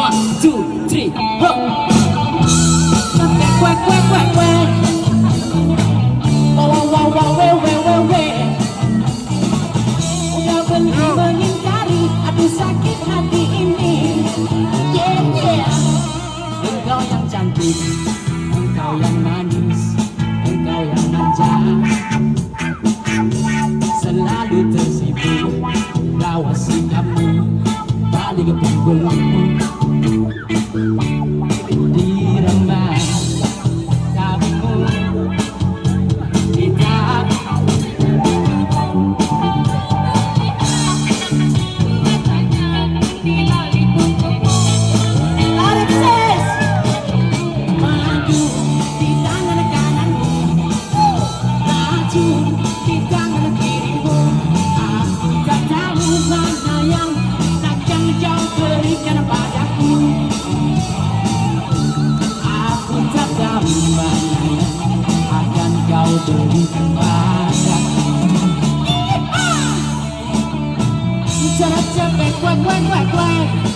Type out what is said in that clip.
1, 2, 3, ho. Quack, quack, quack, quack. Wow, wow, wow, wow, wow, wow, wow. Udah benci mengingkari, aduh sakit hati ini. Yeah, yeah. Engkau yang cantik, engkau yang manis, engkau yang manja, selalu tersibuk, lawas sikapmu, balik ke punggungmu, diremah kamu, kita di tangan kirimu, aku tak tahu mana yang akan kau berikan padaku. Aku tak tahu mana yang akan kau berikan padaku. Cara cepet, kuek, kuek, kuek, kuek.